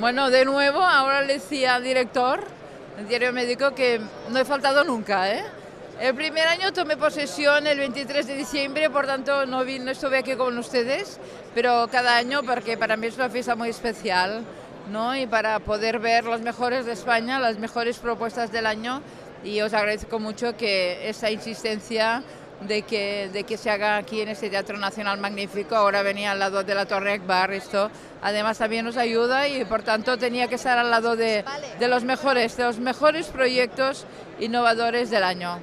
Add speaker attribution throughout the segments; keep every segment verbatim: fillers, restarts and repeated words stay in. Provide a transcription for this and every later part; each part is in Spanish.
Speaker 1: Bueno, de nuevo, ahora le decía al director del diario médico que no he faltado nunca, ¿eh? El primer año tomé posesión el veintitrés de diciembre, por tanto no, vine, no estuve aquí con ustedes, pero cada año porque para mí es una fiesta muy especial, ¿no? Y para poder ver los mejores de España, las mejores propuestas del año, y os agradezco mucho que esa insistencia de que, de que se haga aquí en este Teatro Nacional magnífico. Ahora venía al lado de la Torre Akbar, esto además también nos ayuda y por tanto tenía que estar al lado de, de los mejores, de los mejores proyectos innovadores del año.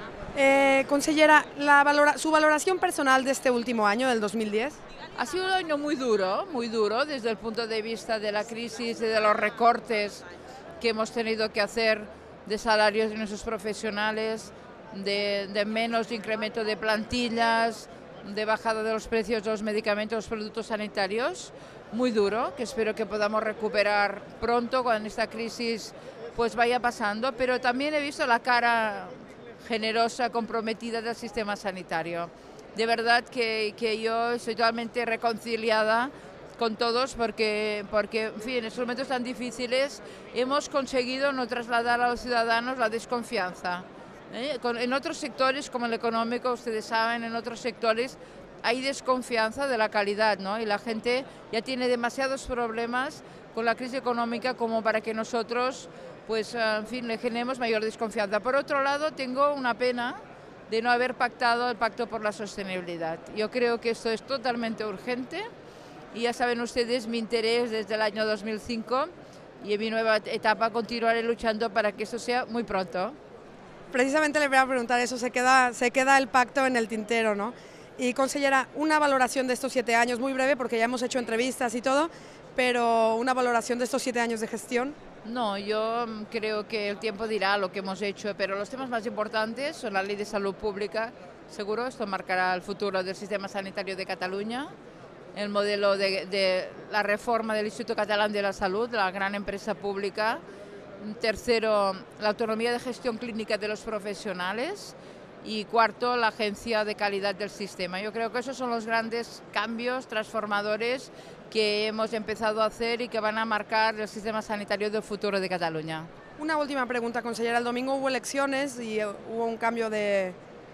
Speaker 2: Eh, consellera, la valora, su valoración personal de este último año, del dos mil diez.
Speaker 1: Ha sido un año muy duro, muy duro desde el punto de vista de la crisis y de los recortes que hemos tenido que hacer de salarios de nuestros profesionales, de, de menos incremento de plantillas, de bajada de los precios de los medicamentos, los productos sanitarios, muy duro, que espero que podamos recuperar pronto cuando esta crisis pues vaya pasando, pero también he visto la cara generosa, comprometida del sistema sanitario. De verdad que, que yo estoy totalmente reconciliada con todos porque, porque, en fin, en estos momentos tan difíciles hemos conseguido no trasladar a los ciudadanos la desconfianza. ¿Eh? Con, en otros sectores, como el económico, ustedes saben, en otros sectores hay desconfianza de la calidad, ¿no? Y la gente ya tiene demasiados problemas con la crisis económica como para que nosotros, pues, en fin, le generemos mayor desconfianza. Por otro lado, tengo una pena de no haber pactado el Pacto por la Sostenibilidad. Yo creo que esto es totalmente urgente y ya saben ustedes mi interés desde el año dos mil cinco y en mi nueva etapa continuaré luchando para que esto sea muy pronto.
Speaker 2: Precisamente le voy a preguntar eso, se queda, se queda el pacto en el tintero, ¿no? Y consellera, una valoración de estos siete años, muy breve porque ya hemos hecho entrevistas y todo, pero una valoración de estos siete años de gestión.
Speaker 1: No, yo creo que el tiempo dirá lo que hemos hecho, pero los temas más importantes son la Ley de Salud Pública, seguro, esto marcará el futuro del sistema sanitario de Cataluña, el modelo de, de la reforma del Instituto Catalán de la Salud, la gran empresa pública. Tercero, la autonomía de gestión clínica de los profesionales. Y cuarto, la agencia de calidad del sistema. Yo creo que esos son los grandes cambios transformadores que hemos empezado a hacer y que van a marcar el sistema sanitario del futuro de Cataluña.
Speaker 2: Una última pregunta, consellera. El domingo hubo elecciones y hubo un cambio de,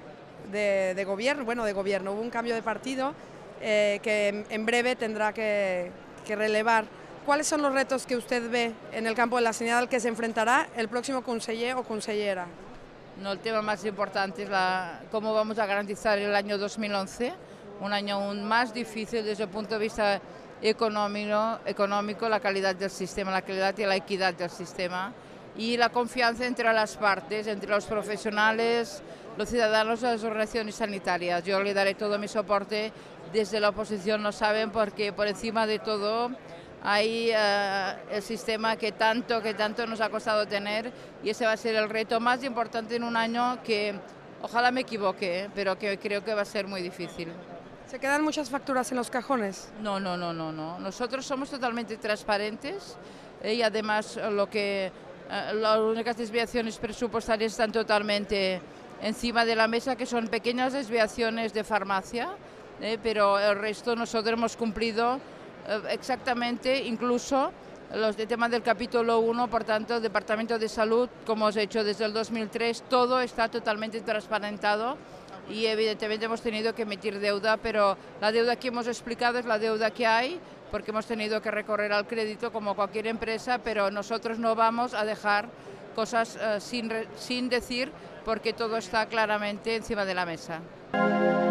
Speaker 2: de, de gobierno, bueno, de gobierno, hubo un cambio de partido eh, que en breve tendrá que, que relevar. ¿Cuáles son los retos que usted ve en el campo de la sanidad al que se enfrentará el próximo conseller o consellera?
Speaker 1: No, el tema más importante es la, cómo vamos a garantizar el año dos mil once, un año aún más difícil desde el punto de vista económico, económico, la calidad del sistema, la calidad y la equidad del sistema y la confianza entre las partes, entre los profesionales, los ciudadanos y las organizaciones sanitarias. Yo le daré todo mi soporte desde la oposición, lo saben, porque por encima de todo hay uh, el sistema que tanto, que tanto nos ha costado tener y ese va a ser el reto más importante en un año que ojalá me equivoque, pero que creo que va a ser muy difícil.
Speaker 2: ¿Se quedan muchas facturas en los cajones?
Speaker 1: No, no, no, no, no. Nosotros somos totalmente transparentes eh, y además lo que, uh, las únicas desviaciones presupuestarias están totalmente encima de la mesa, que son pequeñas desviaciones de farmacia, eh, pero el resto nosotros hemos cumplido exactamente, incluso los de temas del capítulo uno, por tanto, el Departamento de Salud, como os he hecho desde el dos mil tres, todo está totalmente transparentado y evidentemente hemos tenido que emitir deuda, pero la deuda que hemos explicado es la deuda que hay, porque hemos tenido que recorrer al crédito como cualquier empresa, pero nosotros no vamos a dejar cosas uh, sin, sin decir, porque todo está claramente encima de la mesa.